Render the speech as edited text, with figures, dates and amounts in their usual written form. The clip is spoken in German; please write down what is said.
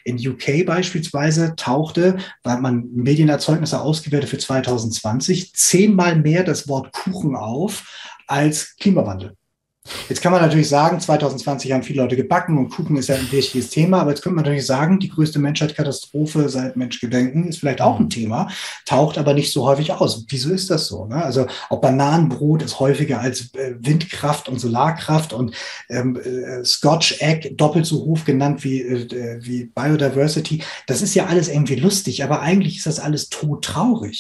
in UK beispielsweise tauchte, weil man Medienerzeugnisse ausgewertet für 2020, 10-mal mehr das Wort Kuchen auf als Klimawandel. Jetzt kann man natürlich sagen, 2020 haben viele Leute gebacken und Kuchen ist ja ein wichtiges Thema, aber jetzt könnte man natürlich sagen, die größte Menschheitskatastrophe seit Menschgedenken ist vielleicht auch ein Thema, taucht aber nicht so häufig aus. Wieso ist das so? Ne? Also auch Bananenbrot ist häufiger als Windkraft und Solarkraft und Scotch Egg doppelt so hoch genannt wie Biodiversity. Das ist ja alles irgendwie lustig, aber eigentlich ist das alles todtraurig.